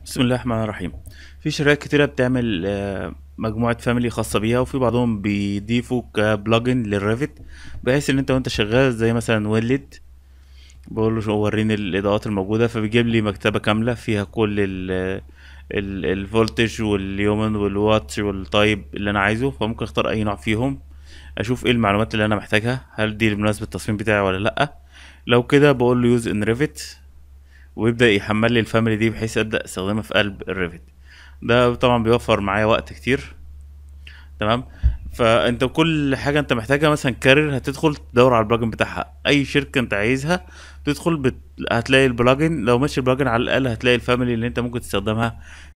بسم الله الرحمن الرحيم. في شركات كتيرة بتعمل مجموعة فاميلي خاصة بيها، وفي بعضهم بيضيفوا كبلجن للريفت، بحيث ان انت وانت شغال زي مثلا ويلد بقول له وريني الاضاءات الموجودة، فبيجيب لي مكتبة كاملة فيها كل الفولتج واليومن والواتش والتايب اللي انا عايزه. فممكن اختار اي نوع فيهم، اشوف ايه المعلومات اللي انا محتاجها، هل دي بمناسبة التصميم بتاعي ولا لا. لو كده بقول له يوز ان ريفت، ويبدأ يحمل لي الفاميلي دي بحيث ابدأ استخدمها في قلب الريفت. ده طبعا بيوفر معايا وقت كتير. تمام. فانت كل حاجه انت محتاجها مثلا كارير، هتدخل تدور على البلجن بتاعها، اي شركه انت عايزها تدخل هتلاقي البلجن، لو ماشي البلجن على الاقل هتلاقي الفاميلي اللي انت ممكن تستخدمها